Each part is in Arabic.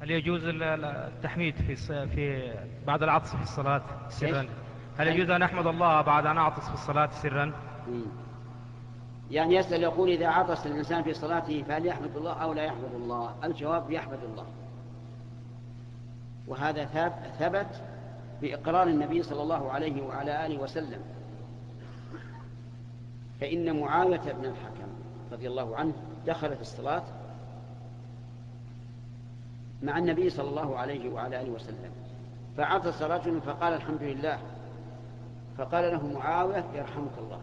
هل يجوز التحميد في بعد العطس في الصلاة سرا؟ هل يجوز أن أحمد الله بعد أن أعطس في الصلاة سرا؟ يعني يسأل يقول إذا عطس الإنسان في صلاته فهل يحمد الله أو لا يحمد الله؟ الجواب يحمد الله، وهذا ثبت بإقرار النبي صلى الله عليه وعلى آله وسلم. فإن معاوية بن الحكم رضي الله عنه دخل في الصلاة مع النبي صلى الله عليه وعلى آله وسلم، فعطس رجل فقال الحمد لله، فقال له معاوية يرحمك الله،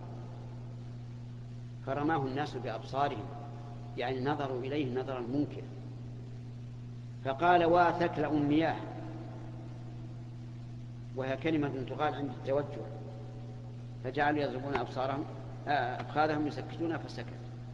فرماه الناس بأبصارهم، يعني نظروا إليه نظر المنكر، فقال واثكل مياه، وهي كلمة تقال عند التوجه، فجعلوا يضربون أفخاذهم يسكتون فسكت.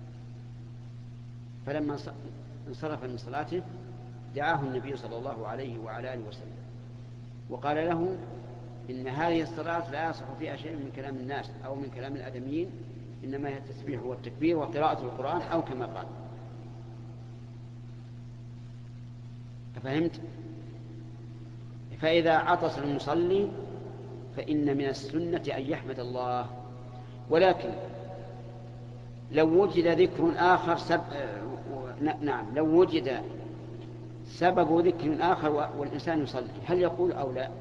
فلما انصرف من صلاته دعاه النبي صلى الله عليه وعلى آله وسلم وقال له إن هذه الصلاة لا يصح فيها شيء من كلام الناس أو من كلام الآدميين، إنما هي التسبيح والتكبير وقراءة القرآن أو كما قال. فهمت؟ فإذا عطس المصلي فإن من السنة أن يحمد الله، ولكن لو وجد ذكر آخر لو وجد سبب ذكر آخر والإنسان يصلي هل يقول أو لا؟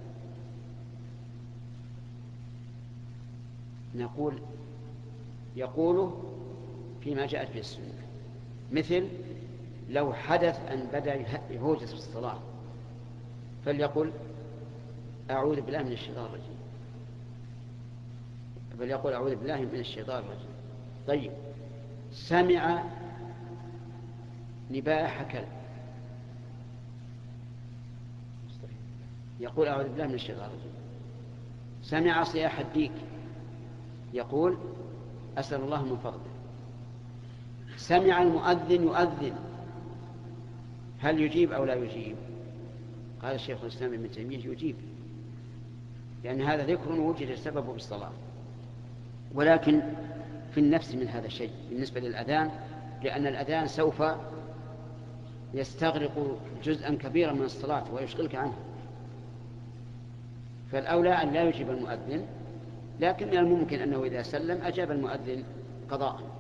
نقول يقوله فيما جاءت في السنة، مثل لو حدث أن بدأ يهوجس في الصلاة فليقل أعوذ بالله من الشيطان الرجيم، فليقول أعوذ بالله من الشيطان الرجيم. طيب، سمع نباح كلب يقول أعوذ بالله من الشيطان الرجيم. سمع صياح الديك يقول أسأل الله من فضله. سمع المؤذن يؤذن هل يجيب أو لا يجيب؟ قال الشيخ الإسلام ابن تيمية يجيب، لأن هذا ذكر وجد سببه بالصلاة، ولكن في النفس من هذا الشيء بالنسبة للأذان، لأن الأذان سوف يستغرق جزءا كبيرا من الصلاة ويشغلك عنه، فالأولى أن لا يجيب المؤذن، لكن من الممكن أنه إذا سلم أجاب المؤذن قضاء.